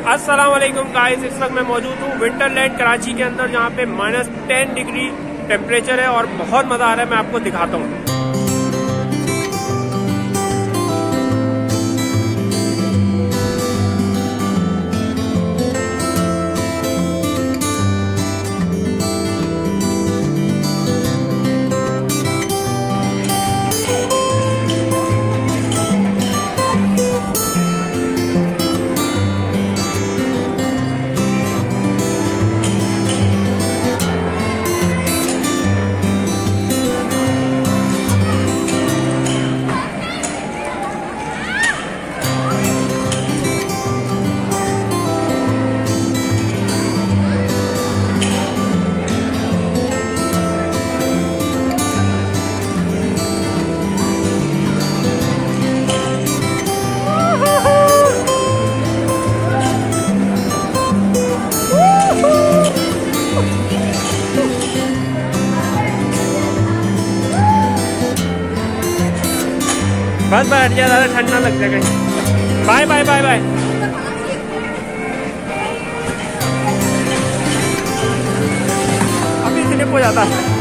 अस्सलाम वालेकुम गाइस, इस वक्त मैं मौजूद हूँ विंटरलैंड कराची के अंदर, जहाँ पे -10 डिग्री टेम्परेचर है और बहुत मजा आ रहा है। मैं आपको दिखाता हूँ। बस बैठ गया, ज़्यादा ठंड ना लग जाए कहीं। Bye bye bye bye. अभी स्लिप हो जाता है।